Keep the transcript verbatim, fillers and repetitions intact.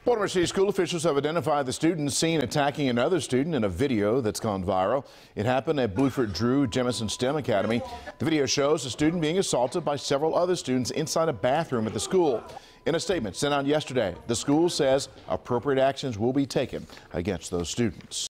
Baltimore City school officials have identified the student seen attacking another student in a video that's gone viral. It happened at Bluford Drew Jemison STEM Academy. The video shows a student being assaulted by several other students inside a bathroom at the school. In a statement sent out yesterday, the school says appropriate actions will be taken against those students.